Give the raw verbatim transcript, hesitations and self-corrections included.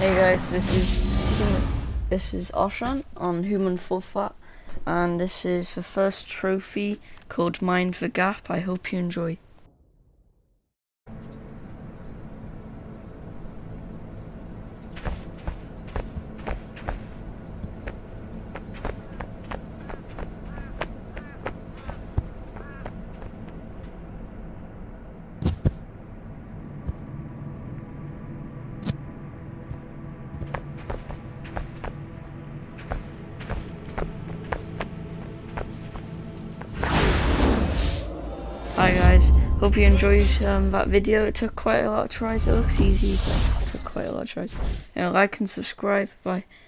Hey guys, this is this is Oshan on Human Full Fat, and this is the first trophy called Mind the Gap. I hope you enjoy. Hi guys, hope you enjoyed um, that video. It took quite a lot of tries. It looks easy, but it took quite a lot of tries. You know, like and subscribe. Bye.